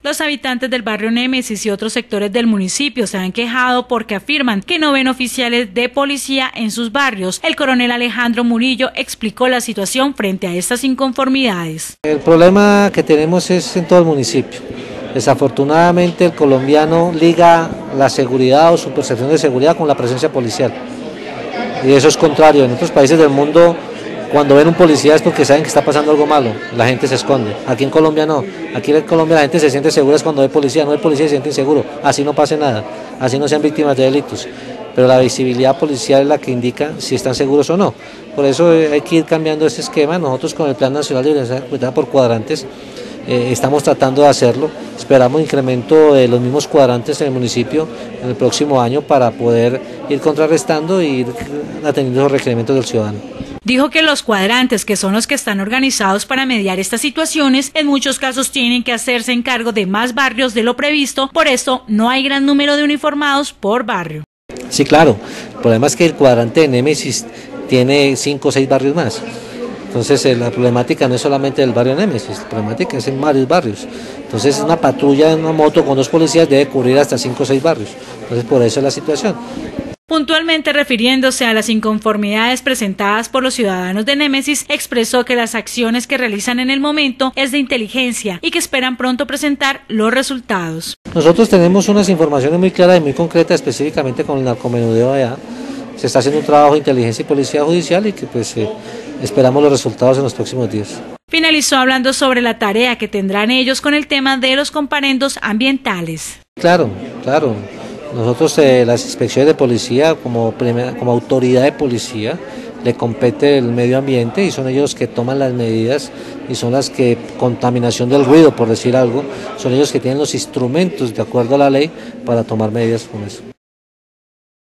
Los habitantes del barrio Némesis y otros sectores del municipio se han quejado porque afirman que no ven oficiales de policía en sus barrios. El coronel Alejandro Murillo explicó la situación frente a estas inconformidades. El problema que tenemos es en todo el municipio. Desafortunadamente el colombiano liga la seguridad o su percepción de seguridad con la presencia policial. Y eso es contrario. En otros países del mundo, cuando ven un policía es porque saben que está pasando algo malo, la gente se esconde. Aquí en Colombia no, aquí en Colombia la gente se siente segura es cuando ve policía, no ve policía y se siente inseguro, así no pase nada, así no sean víctimas de delitos. Pero la visibilidad policial es la que indica si están seguros o no. Por eso hay que ir cambiando ese esquema. Nosotros con el Plan Nacional de Seguridad por Cuadrantes estamos tratando de hacerlo. Esperamos incremento de los mismos cuadrantes en el municipio en el próximo año para poder ir contrarrestando y ir atendiendo los requerimientos del ciudadano. Dijo que los cuadrantes, que son los que están organizados para mediar estas situaciones, en muchos casos tienen que hacerse en cargo de más barrios de lo previsto, por esto no hay gran número de uniformados por barrio. Sí, claro, el problema es que el cuadrante de Némesis tiene 5 o 6 barrios más. Entonces la problemática no es solamente del barrio Némesis, la problemática es en varios barrios. Entonces una patrulla en una moto con 2 policías debe cubrir hasta 5 o 6 barrios. Entonces por eso es la situación. Puntualmente refiriéndose a las inconformidades presentadas por los ciudadanos de Némesis, expresó que las acciones que realizan en el momento es de inteligencia y que esperan pronto presentar los resultados. Nosotros tenemos unas informaciones muy claras y muy concretas, específicamente con el narcomenudeo allá. Se está haciendo un trabajo de inteligencia y policía judicial y que pues esperamos los resultados en los próximos días. Finalizó hablando sobre la tarea que tendrán ellos con el tema de los comparendos ambientales. Claro. Nosotros las inspecciones de policía como autoridad de policía le compete el medio ambiente y son ellos que toman las medidas y son las que contaminación del ruido, por decir algo, son ellos que tienen los instrumentos de acuerdo a la ley para tomar medidas con eso.